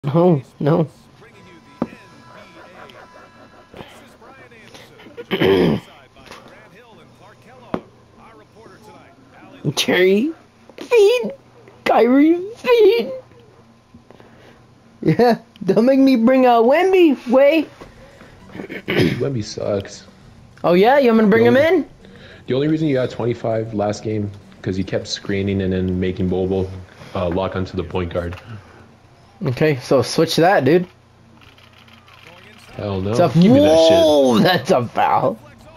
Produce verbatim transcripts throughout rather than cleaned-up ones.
No, no. Terry, feed, Kyrie, feed. Yeah, don't make me bring out Wemby. Way. Wemby sucks. Oh yeah, you want me to bring the him only, in? The only reason you got twenty-five last game because he kept screening and then making Bobo uh, lock onto the point guard. Okay, so switch that, dude. Hell no. It's a, Give me that shit. whoa, that's a foul.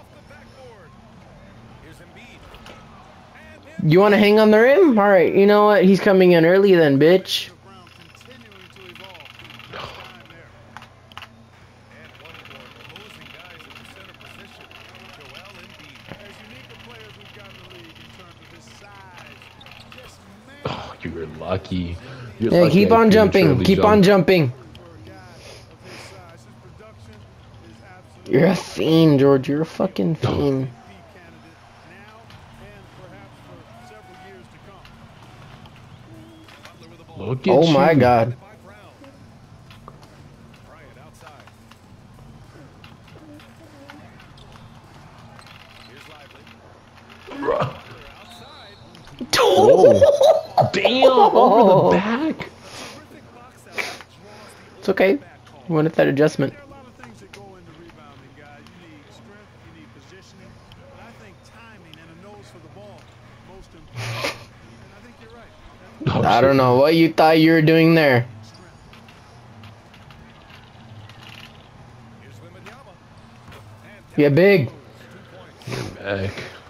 You want to hang on the rim? All right, you know what? He's coming in early then, bitch. Oh, you were lucky. You're Yeah, lucky keep I on jumping. prematurely Keep jumped. on jumping. You're a fiend, George. You're a fucking fiend. Look at Oh you. my god. Oh, damn, over the back. It's okay. We wanted that adjustment. Oh, I shit. don't know what you thought you were doing there. Yeah, big. You're back.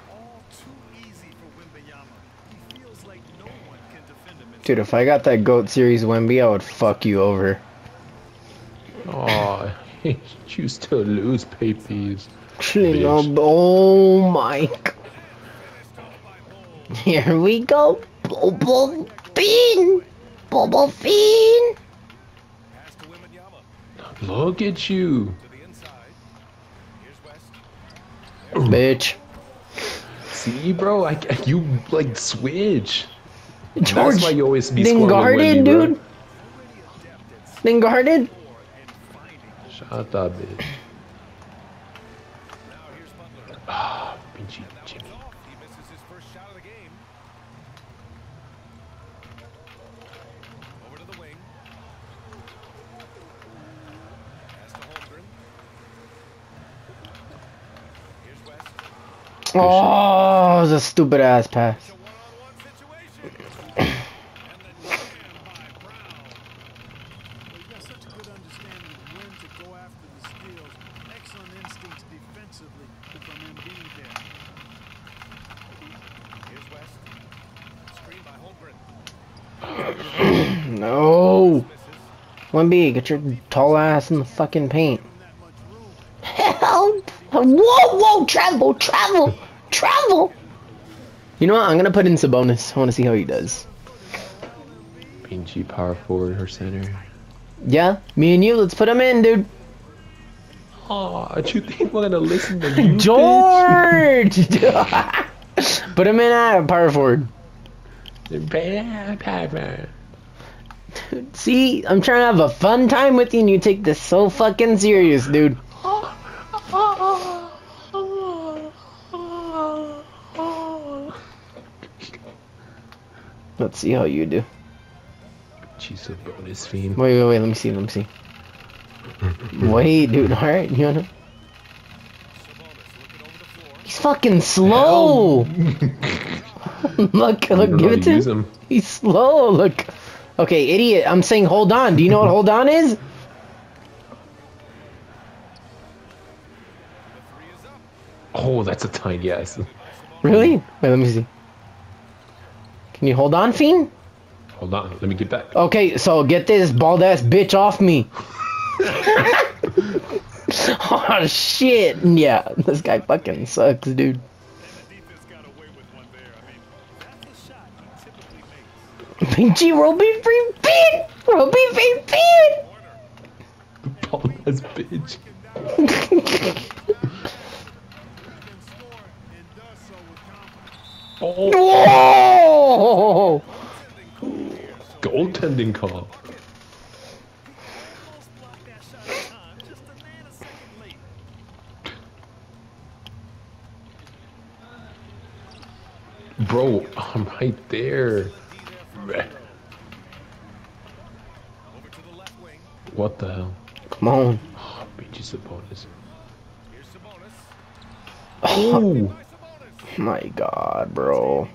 Dude, if I got that GOAT Series Wemby, I would fuck you over. Oh, you still lose, Papes. Oh, oh my. Here we go. Bobo Bean. Bobo Bean. Look at you. Bitch. See, bro, I, you like switch. George, That's why you always be then scoring guarded, with Wemby, dude. bro. Then guarded. Shut up, bitch. Ah, Pinchy Jimmy. Oh, it was a stupid ass pass. No. Wemby, get your tall ass in the fucking paint. Help! Whoa, whoa, travel, travel, travel! You know what? I'm gonna put in Sabonis. I wanna see how he does. Pinchy power forward or center. Yeah, me and you, let's put him in, dude. Oh, you think we're gonna listen to you, George! Put him in at power forward. bitch? See, I'm trying to have a fun time with you and you take this so fucking serious, dude. Let's see how you do. She's a bonus fiend. Wait, wait, wait, let me see, let me see. Wait, dude, alright, you wanna... He's fucking slow! Look, look, give it to him. him. He's slow, look. Okay, idiot, I'm saying hold on. Do you know what hold on is? Oh, that's a tiny ass. Really? Wait, let me see. Can you hold on, fiend? Hold on, let me get back. Okay, so get this bald ass bitch off me. Oh shit! Yeah, this guy fucking sucks, dude. Pinchy Roby free pin! Roby free pin! Bald ass bitch. Oh! Goaltending call. Bro, I'm right there. What the hell? Come on. Oh, beat you, Sabonis. Oh my god, bro.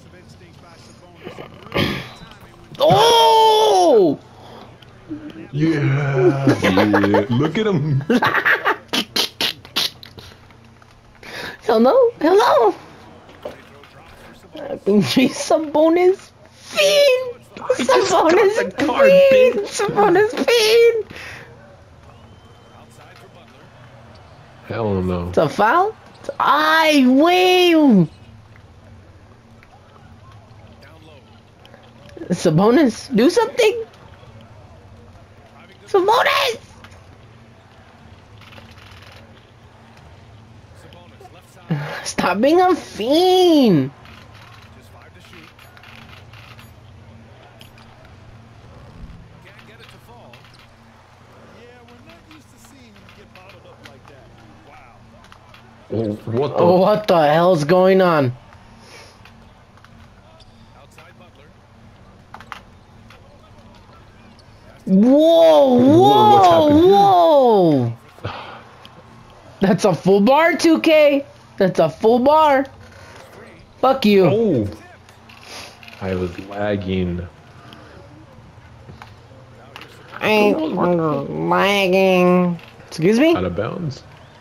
Oh! Yeah, yeah. Look at him. Hello? Hello? Sabonis fiend! Sabonis fiend! Sabonis fiend! Hell no. It's a foul? I win! Sabonis, do something! Sabonis! Stop being a fiend! Oh, what the? Oh, what the hell's going on? Whoa, whoa, whoa! That's a full bar, two K. That's a full bar. Fuck you. Oh, I was lagging. I ain't lagging. Excuse me? Out of bounds.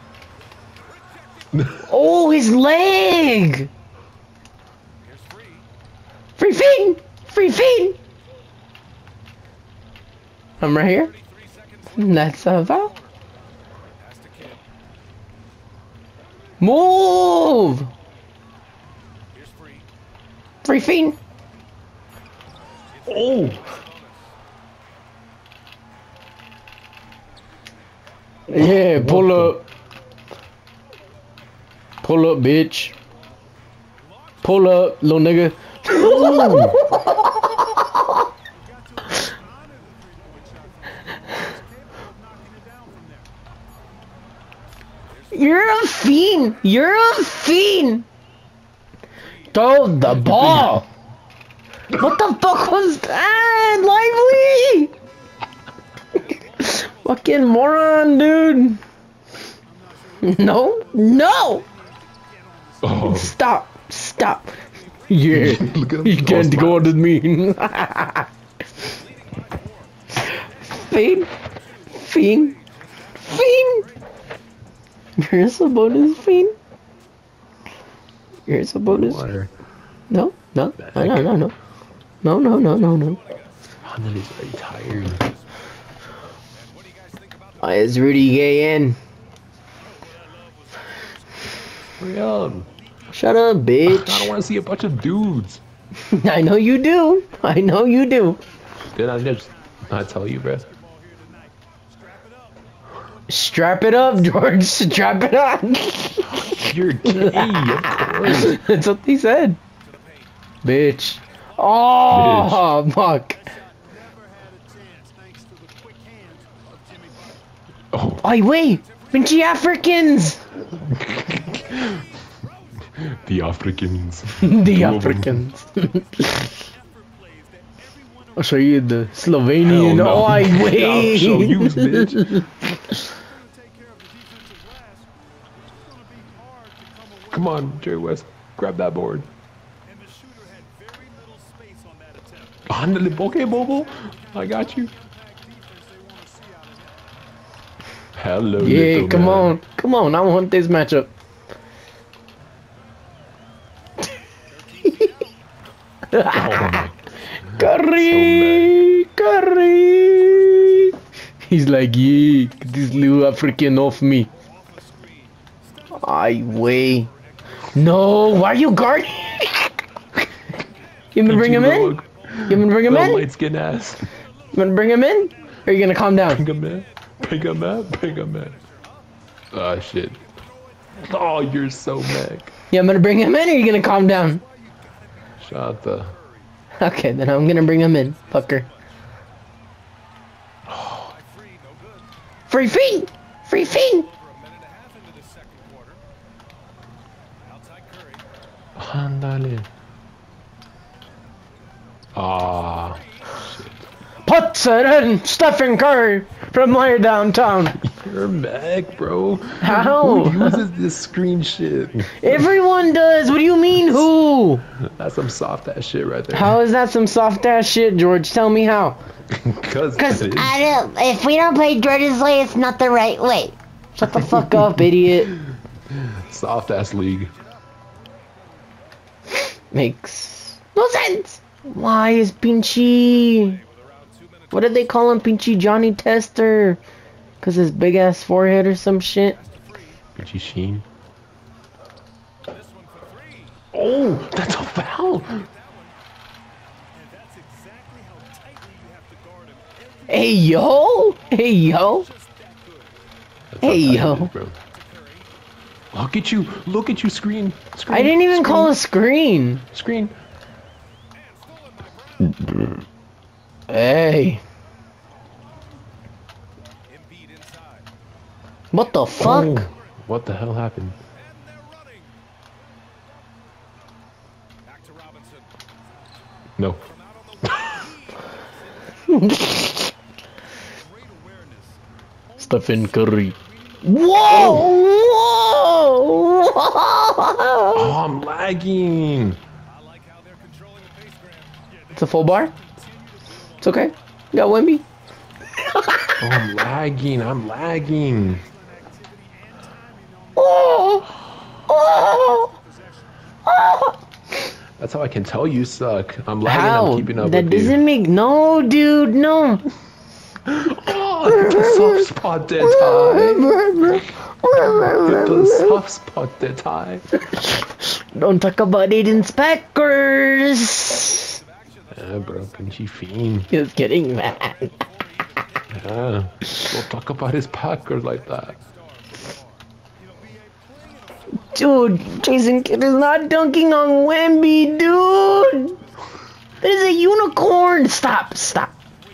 Oh, his leg! Free feed! Free feed! I'm right here. That's a foul. Move! Free feed! Oh! Yeah, pull up. Pull up, bitch. Pull up, little nigga. You're a fiend. You're a fiend. Throw the ball. What the fuck was that? Lively. Fucking moron, dude. No, no. Oh. Stop! Stop! Yeah, Look at him. you can't Oh, go with me. Fiend! Fiend! Fiend! Here's a bonus, Fiend. Here's a bonus. Water. No, no, no, no, no, no. No, no, no, no, no. Hanali's very tired. Why is Rudy Gay in? Hurry up. Shut up, bitch. I don't want to see a bunch of dudes. I know you do. I know you do. Did I just not tell you, bro? Strap it up, George. Strap it on. You're gay, of course. That's what he said. Bitch. Oh, Bitch. Fuck. Oh. Ay, wait. Pinchy Africans. The Africans. The Africans. I'll show you the Slovenian. No. Oh, I wait. I'll show you, bitch. Come on, Jerry West. Grab that board. Handle it, okay, Bobo. I got you. Hello, yeah, little come man. on. Come on. I want this matchup. Oh my. Curry! So Curry! He's like, yeah, get this little African off me. I way. No, why are you guarding? You gonna bring him in? You gonna bring him in? Light skin ass. You gonna bring him in? Or are you gonna calm down? Bring him in. Bring him in. Bring him in. Ah, shit. Oh, you're so mad. Yeah, I'm gonna bring him in or are you gonna calm down? Shut the. Okay, then I'm gonna bring him in, fucker. Free feed! Free feed! Handale. Ah. Puts it in. Stephen Curry from way downtown. You're back, bro. How? Who uses this screen shit? Everyone does. What do you mean, who? That's some soft ass shit right there. How is that some soft ass shit, George? Tell me how. Cause, Because it is. I don't. If we don't play George's way, it's not the right way. Shut the fuck up, idiot. Soft ass league. Makes no sense. Why is Pinchy? What did they call him? Pinchy Johnny Tester? Cause his big ass forehead or some shit. Pinchy Sheen. Oh, that's a foul. Hey yo, hey yo, That's hey how tight it yo. is, bro. Look at you! Look at you! Screen! Screen! I didn't even screen, call a screen. screen. Hey. What the fuck? Oh, what the hell happened? No. Stephen Curry. Whoa! Whoa! Oh, I'm lagging. It's a full bar. It's okay. You got Wemby. Oh, I'm lagging. I'm lagging. Oh! Oh! Oh! That's how I can tell you suck. I'm lagging. How? I'm keeping up That with you. doesn't make no, dude. No. Oh, hit the soft spot that time. Hit the soft spot that time. Don't talk about Aiden's Packers. Yeah, bro, Pinchy Fiend. Just kidding, man. Yeah. Don't talk about his Packers like that. Dude, Jason Kidd is not dunking on Wemby, dude. That is a unicorn. Stop, stop.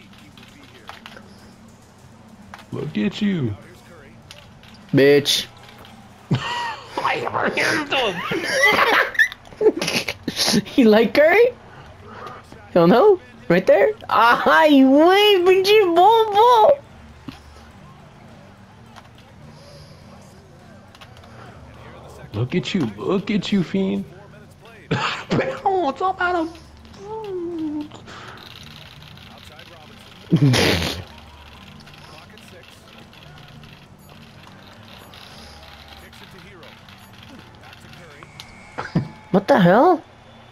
Look at you. Bitch. I ever handled. You like Curry? Hell no? Right there? Ah, you wait, but you bobo. Look at you. Look at you, Fiend. Bounce up out of. What the hell?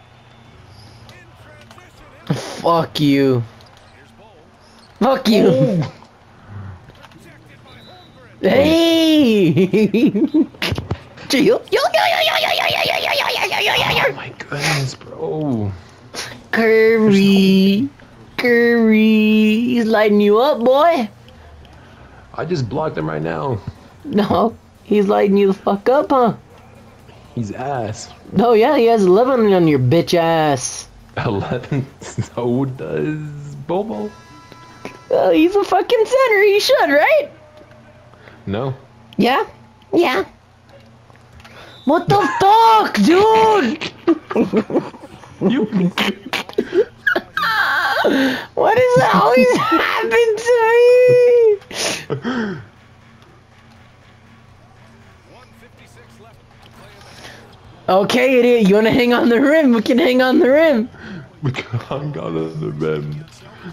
Fuck you. Fuck you. Oh. Hey. Chill. Yo, yo, yo, yo, yo, yo, yo, yo, yo, yo, yo, yo, yo, Oh yo. my goodness, bro. Curry. Curry. He's lighting you up, boy. I just blocked him right now. No. He's lighting you the fuck up, huh? He's ass. No, yeah, he has eleven on your bitch ass. eleven. So does Bobo. Oh, he's a fucking center. He should, right? No. Yeah? Yeah. What the fuck, dude? You. What does that always happen to me? Okay, idiot, you wanna hang on the rim? We can hang on the rim. We hung out on the rim.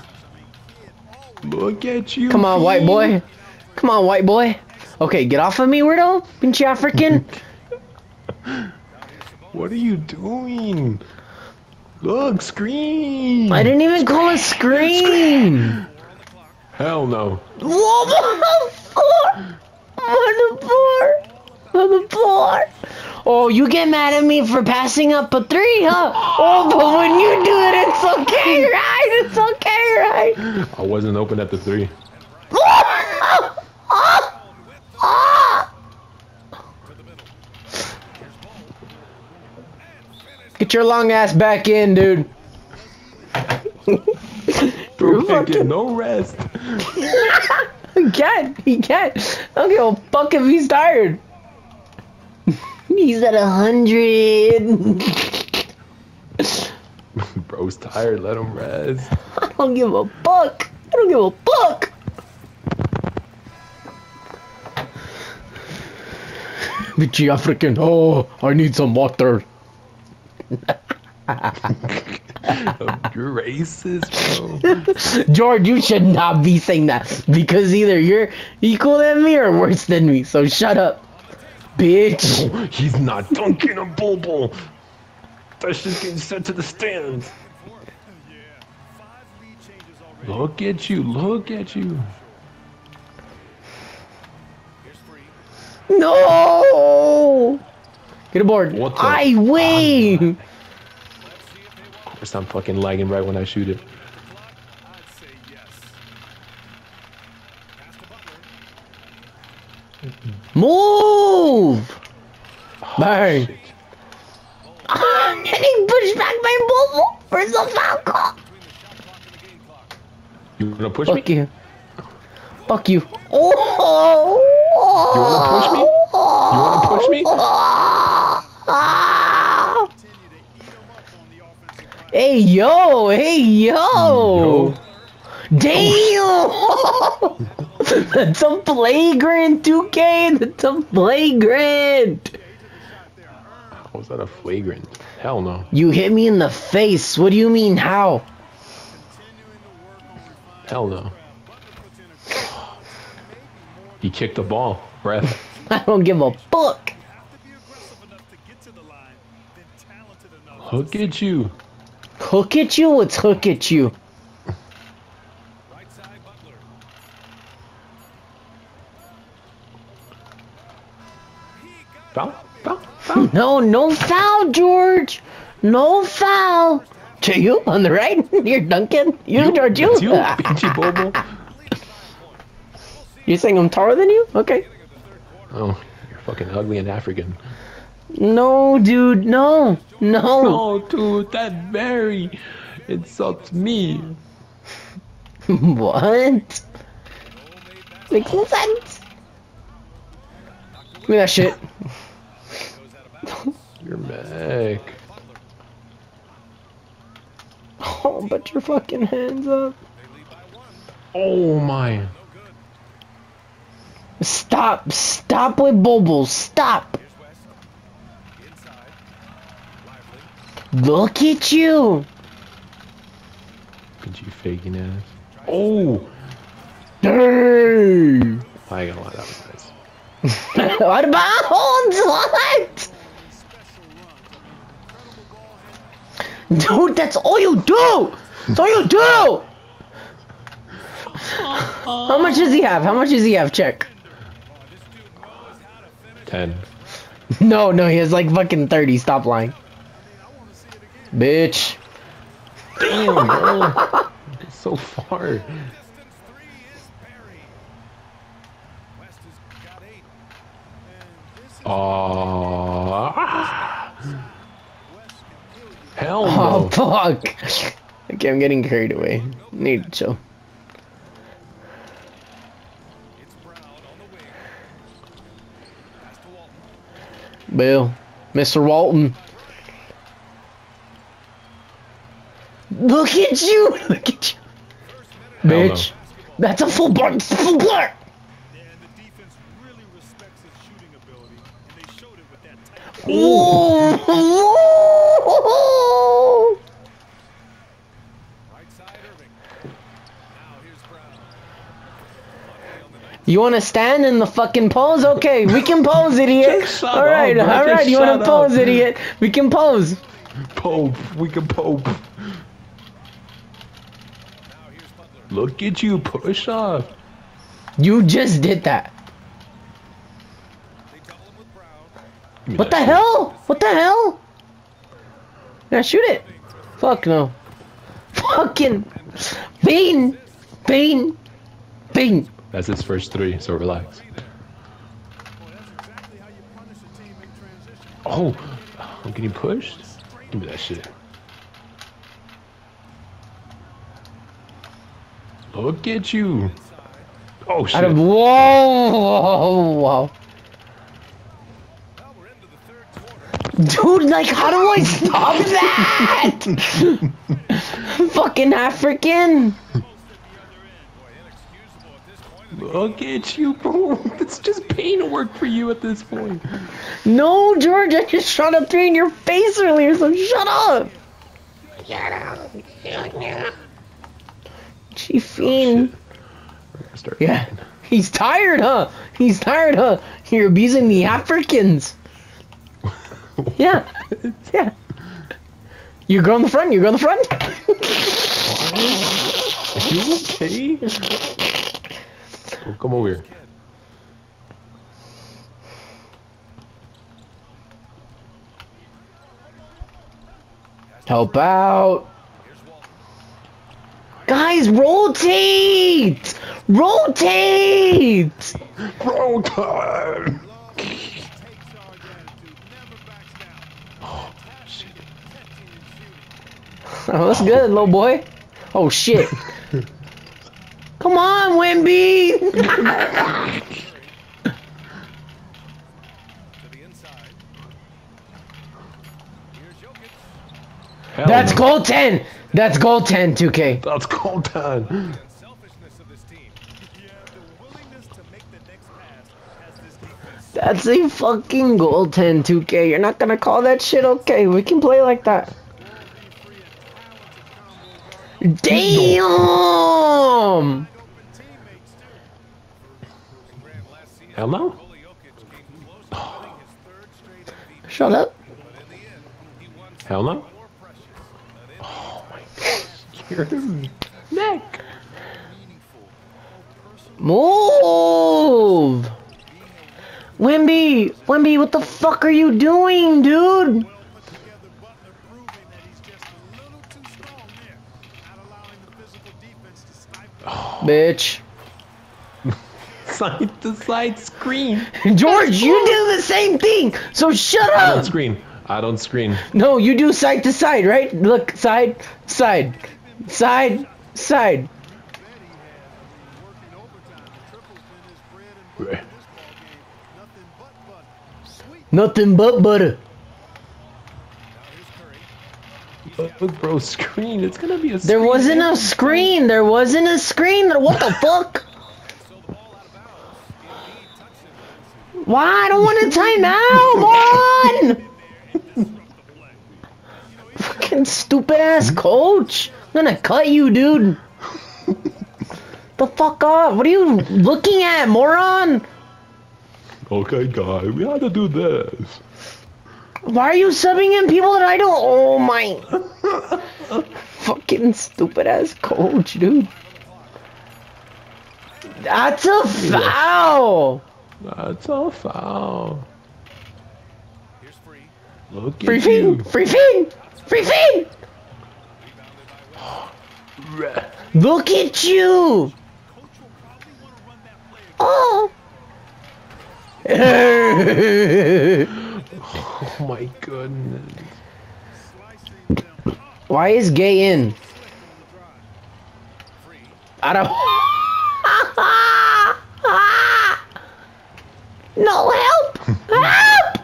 Look at you. Come on, white Fiend. boy. Come on, white boy. Okay, get off of me, weirdo. Pinchy African. What are you doing? Look, screen. I didn't even call a screen. Hell no. Whoa, on the floor. On the floor. On the floor. Oh, you get mad at me for passing up a three, huh? Oh, but when you do it, it's okay, right? It's okay, right? I wasn't open at the three. Get your long ass back in, dude. Bro, can't fucking- get no rest. He can't. He can't. I don't give a fuck if he's tired. He's at a hundred. Bro, Bro's tired. Let him rest. I don't give a fuck. I don't give a fuck. Bitchy African. Oh, I need some water. You're racist, bro. George, you should not be saying that because either you're equal than me or worse than me. So shut up, bitch. Oh, he's not dunking a Bobo. That's just getting sent to the stands. Look at you. Look at you. No. Get aboard. What the? I win. Of course, I'm fucking lagging right when I shoot it. Move. Bang. Shit. I'm getting pushed back by Bobo for the foul call. You wanna push Fuck me? you. Fuck you. Oh. You wanna push me? You wanna push me? Ah. Hey yo, hey yo. Yo. Damn. That's a flagrant, two K. That's a flagrant. How was that a flagrant? Hell no. You hit me in the face. What do you mean, how? Hell no. He kicked the ball. Ref. I don't give a fuck. Look at you. Hook at you? What's hook at you? Foul? Foul? Foul? No, no foul, George. No foul. To you on the right? You're Duncan? You, You? George, you? It's you, Pinchy Bobo. You saying I'm taller than you? Okay. Oh, you're fucking ugly and African. No, dude, no. No. No, dude, that very insults me. What? Makes no sense. Give me that shit. You're back. Oh, put your fucking hands up. Oh my. Stop. Stop with bubbles. Stop. Look at you. Pinchy faking ass. Oh! Dang. I ain't gonna lie, that was nice. What about what? Dude, that's all you do. That's all you do. How much does he have? How much does he have? Check. Ten. No, no, he has like fucking thirty. Stop lying. Bitch. Damn, bro. It's so far. Oh. Hell Oh, no. fuck. Okay, I'm getting carried away. Need to chill. Bill. Mister Walton. Look at you! Look at you! Hell Bitch. no. That's a full bar. It's a full bar. Whoa! Whoa! You want to stand in the fucking pose? Okay, we can pose, idiot. Shut All right, up, bro. all right. Just You want shut to pose, up. idiot? We can pose. Pope. We can Pope. Look at you. Push up. You just did that. Give me What the that hell? What the hell? Yeah, shoot it. Fuck no. Fucking Bean. Bean. Bean. shit. That's his first three, so relax. Oh, I'm getting pushed? Give me that shit. Look at you. Oh, shit. Out of whoa, whoa, whoa. Dude, like, how do I stop that? Fucking African. Look at you, bro. It's just paint work for you at this point. No, George, I just shot up three in your face earlier, so shut up. Shut up. Shut up. Gee, fiend. Start Yeah. He's tired, huh? He's tired, huh? You're abusing the Africans. Yeah. Yeah. You go in the front, you go in the front. Are you okay? Oh, come over here. Help out. Guys, rotate! Rotate! Bro, time! Oh, shit. Oh, that's good, little boy. Oh, shit. Come on, Wemby! Hell That's no. goal ten! That's goal ten, two K. That's goal time. That's a fucking goal ten, two K. You're not gonna call that shit okay. We can play like that. Damn! Hell no. Shut up. Hell no. Oh my god. Your neck. Move! Wemby! Wemby, what the fuck are you doing, dude? Oh. Bitch. Side to side screen. George, you do the same thing, so shut I don't up! screen. I don't screen. No, you do side to side, right? Look, side, side, side, side. Nothing but butter. Look, bro, screen. It's gonna be a screen. There wasn't a screen. There wasn't a screen. What the fuck? Why? I don't want a timeout, man. Fucking stupid ass coach. I'm gonna cut you, dude. The fuck up. What are you looking at, moron? Okay, guy, we had to do this. Why are you subbing in people that I don't? Oh my. Fucking stupid ass coach, dude. That's a foul. That's a foul. Look Free at you. feed. Free feed. Free feed. Look at you. Oh. Oh my goodness. Why is gay in? I don't. No help! Help!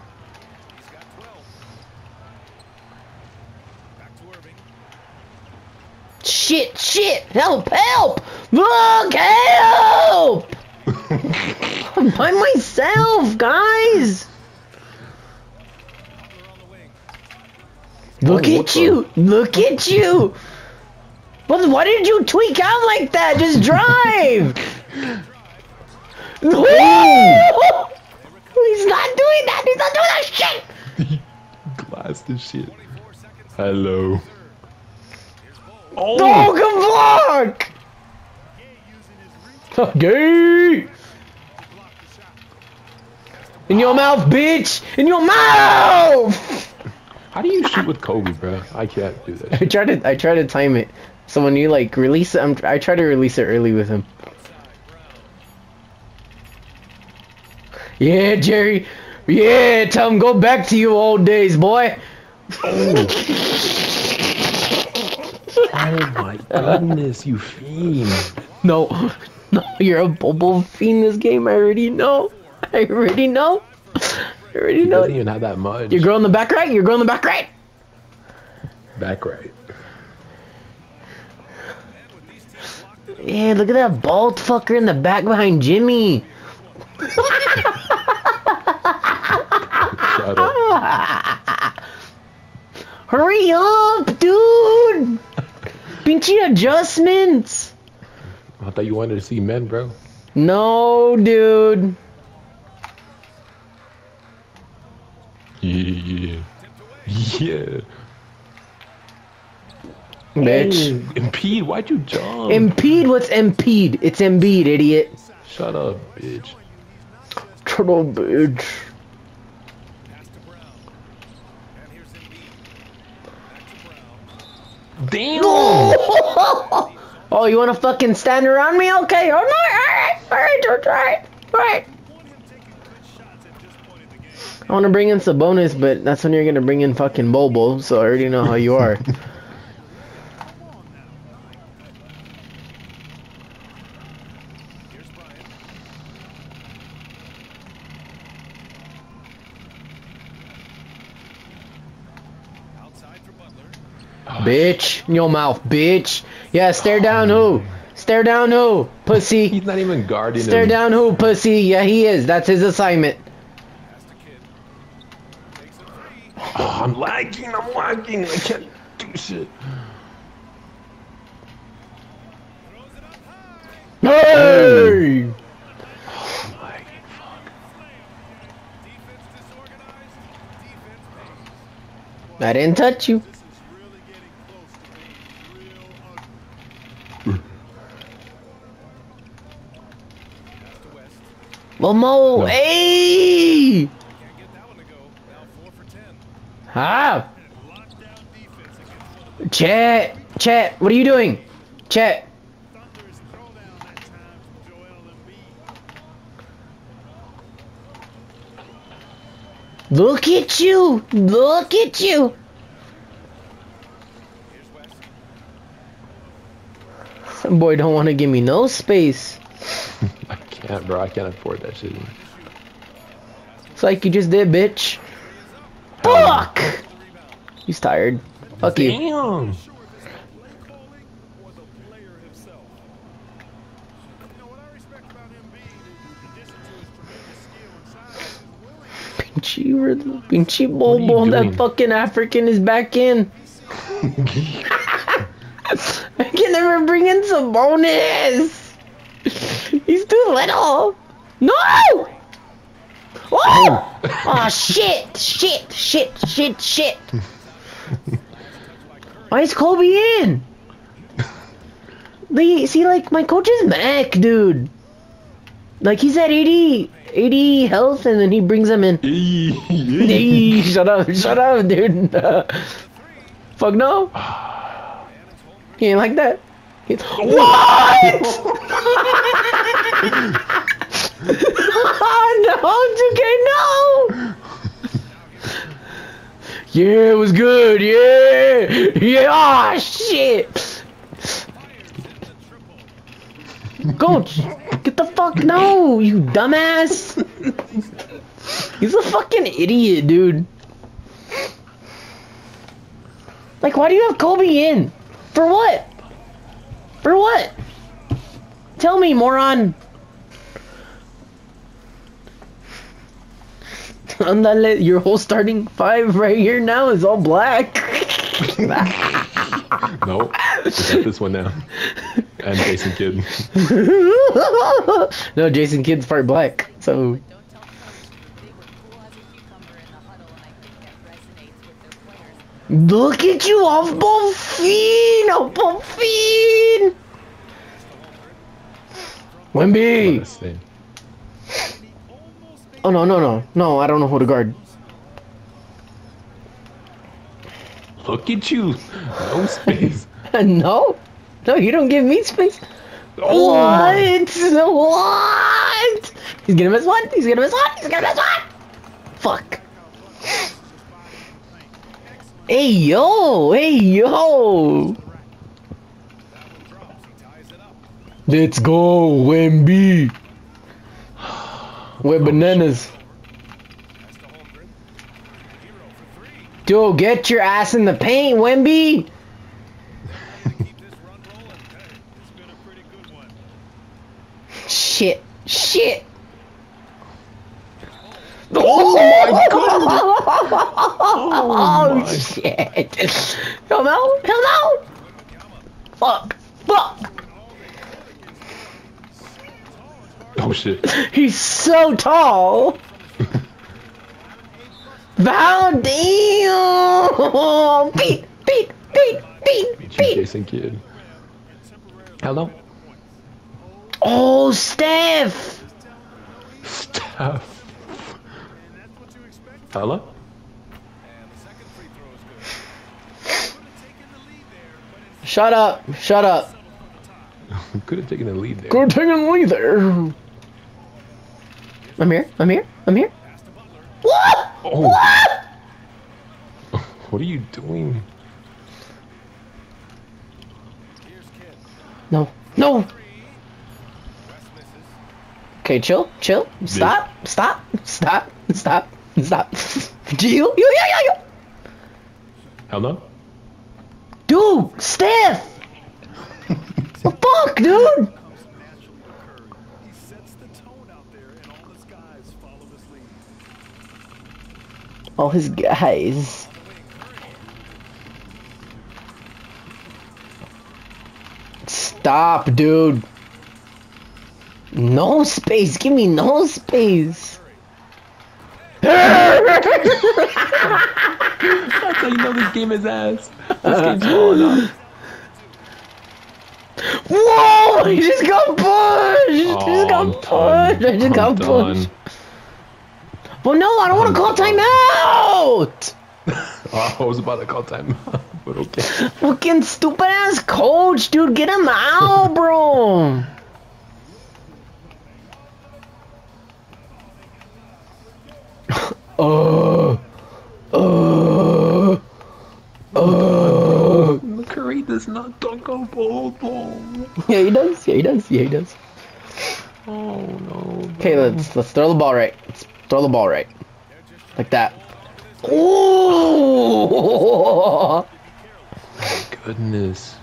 Shit! Shit! Help! Help! Look! Help! I'm by myself, guys. Look Oh, at what you! Look at you! What? Why did you tweak out like that? Just drive! No! He's not doing that! He's not doing that shit! Glass this shit. Hello. Oh! Oh, good block! Gay! In your mouth, bitch! In your mouth! How do you shoot with Kobe, bro? I can't do that. I try to, I try to time it. So when you like release it, I'm, I try to release it early with him. Yeah, Jerry. Yeah, tell him go back to your old days, boy. Oh, oh my goodness, you fiend. No, no, you're a Bobo fiend this game. I already know. I already know. I I already He know doesn't it. even have that much. Your girl in the back right? Your girl in the back right? Back right. Yeah, look at that bald fucker in the back behind Jimmy. Shut up. Hurry up, dude! Pinchy adjustments! I thought you wanted to see men, bro. No, dude. Yeah. Yeah. Bitch. Oh, impede, why'd you jump? Impede? What's impede? It's Embiid, idiot. Shut up, bitch. Turtle bitch. Damn! Oh, you wanna fucking stand around me? Okay, oh no, alright, alright, George, alright, alright. I wanna bring in Sabonis, but that's when you're gonna bring in fucking Bobo, so I already know how you are. Bitch, in your mouth, bitch. Yeah, stare down who? Stare down who? Pussy. He's not even guarding Stare him. down who? Pussy. Yeah, he is. That's his assignment. Oh, I'm lagging, I'm lagging. I can't do shit. Hey! I'm lagging, fuck. I didn't touch you. Momo, No. hey! Ah! Chat, chat, what are you doing? Chat. Look at you! Look at you! Some boy don't want to give me no space. I can't, bro. I can't afford that shit. It's like you just did, bitch. Fuck! He's tired. Fuck you. Damn! Pinchy, Pinchy What are you Bobo, that doing? fucking African is back in. I can never bring in some bonus. He's too little. No! Oh! Oh shit! Shit! Shit! Shit! Shit! Why is Kobe in? Like, see, like, my coach is Mac, dude. Like, he's at eighty, eighty health, and then he brings him in. Hey, shut up, shut up, dude. Fuck no. He ain't like that. He's, what? Oh, no, two K, no. Yeah, it was good. Yeah, yeah. Oh shit. Coach, get the fuck no, you dumbass. He's a fucking idiot, dude. Like, why do you have Kobe in? For what? For what? Tell me, moron. Andale, your whole starting five right here now is all black. Nope. We got this one now. And Jason Kidd. No, Jason Kidd's part black, so. Look at you off Buffin! Off Buffin! Wemby! Oh no, no, no. No, I don't know who to guard. Look at you. No space. No? No, you don't give me space. Oh What? What? He's gonna miss one. He's gonna miss one. He's gonna miss one. Fuck. Hey yo. Hey yo. Let's go, Wemby. We're bananas. Dude, get your ass in the paint, Wemby. Shit. Shit. Oh my goodness! Oh, oh shit! Hell no! Hell no! Fuck! Fuck! Oh shit! He's so tall. Val, damn! Beat! Beat! Beat! Beat! Beat you, Beat! Jason Kidd. Hello. Oh, Steph! Steph. Hello? Shut up! Shut up! Could have taken the lead there. Could have taken the lead there. I'm here. I'm here. I'm here. What? Oh. What? What are you doing? No. No. Okay, chill. Chill. Stop. Stop. Stop. Stop. Stop. You. You. You. You. Hell no? Dude, Steph. The fuck, dude? All his guys. Stop, dude. No space. Give me no space. That's how you know this game is ass. This game's falling off. Whoa! He just got pushed! He Oh, just got I'm pushed! done. I just I'm got done. pushed. Well, no, I don't want to call timeout! Oh, I was about to call time, but okay. Fucking stupid ass coach, dude. Get him out, bro. Uh, uh, uh. Curry does not dunk a ball ball. Yeah, he does. Yeah, he does. Yeah, he does. Oh no. Okay, let's let's throw the ball right. Let's throw the ball right, like that. Oh! Goodness.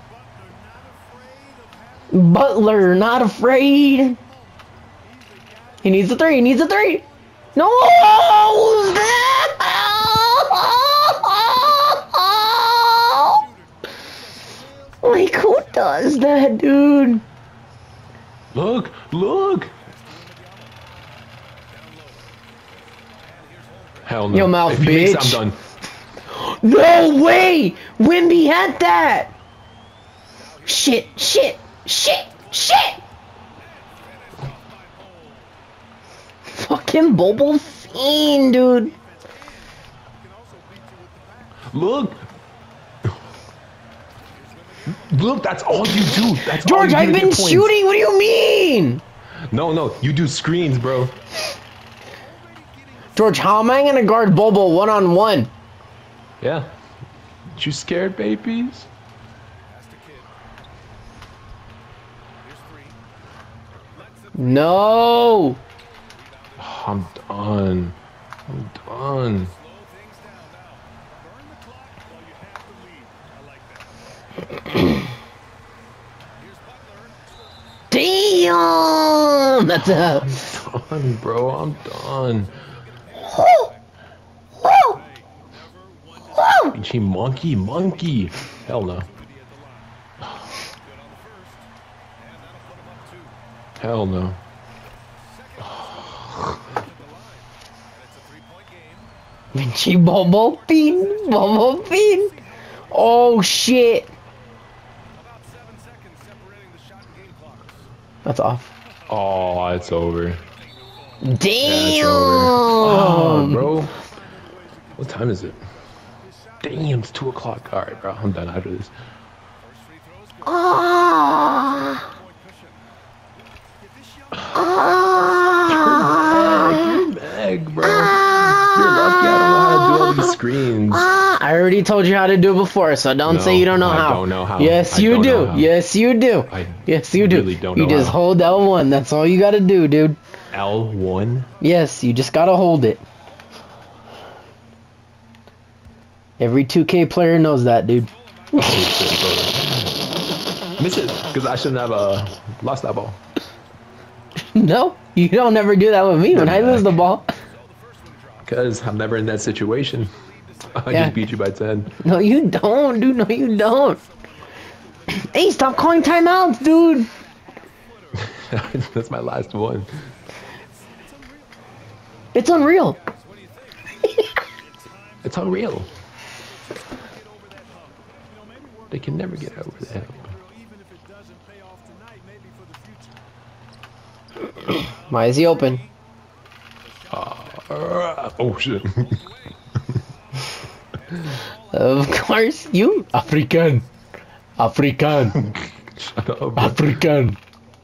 Butler, not afraid. He needs a three. He needs a three. No! Like, who does that, dude? Look! Look! Hell no. Your mouth, if he makes it, bitch. I'm done. No way! Wemby had that! Shit, shit, shit, shit! Fucking Bobo Fiend, dude. Look! Look, that's all you do. That's all George, you do I've to been get points. shooting. What do you mean? No, no, you do screens, bro. George, how am I gonna guard Bobo one on one? Yeah. You scared, babies? No. Oh, I'm done. I'm done. Damn! That's a. I'm done, bro. I'm done. Oh! Oh! Oh! She monkey, monkey. Hell no. Hell no. Vinci Bobo Fiend! Bobo Fiend! Oh shit! That's off. Oh, it's over. Damn! Oh, bro. What time is it? Damn, it's two o'clock. All right, bro. I'm done after this. Ah! Ah! You're Meg, bro. You're lucky I don't know how to do all these screens. Ah! I already told you how to do it before, so don't No, say you don't know I how. don't know how. Yes, I you don't do. know how. Yes, you do. I yes, you do. really don't you know just how. hold L one. That's all you gotta do, dude. L one? Yes, you just gotta hold it. Every two K player knows that, dude. Miss it, because I shouldn't have uh, lost that ball. No, you don't never do that with me when I lose the ball. Because I'm never in that situation. I Yeah. just beat you by ten. No, you don't, dude. No, you don't. Hey, stop calling timeouts, dude. That's my last one. It's unreal. It's unreal. They can never get over the help. Why is he open? Uh, oh shit. Of course, you African, African, Shut up. African.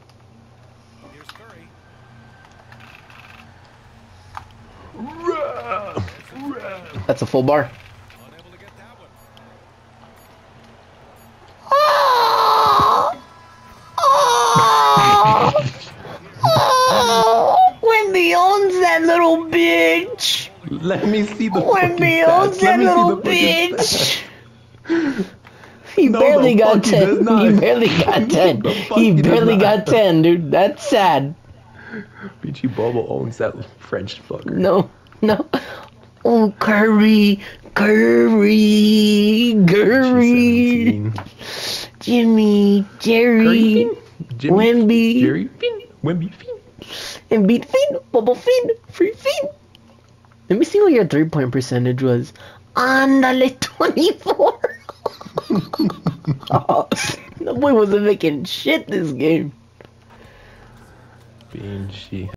That's a full bar. Wendy owns that little bitch. Let me see the Wendy fucking owns stats. Let that me see little the fucking bitch. stats. He No, barely the got fuck he ten. does He not. barely got ten. The fuck He he does barely not. got ten, dude. That's sad. Peachy Bobo owns that French fucker. No, no. Oh, Curry, Curry, Curry, Jimmy, Jerry, Jimmy, Wemby, Jerry, Finn, Wemby, Finn. and beat Finn, Bubble Finn, Free Finn. Let me see what your three-point percentage was. Andale, twenty-four. Oh, that boy wasn't making shit this game. Benchy.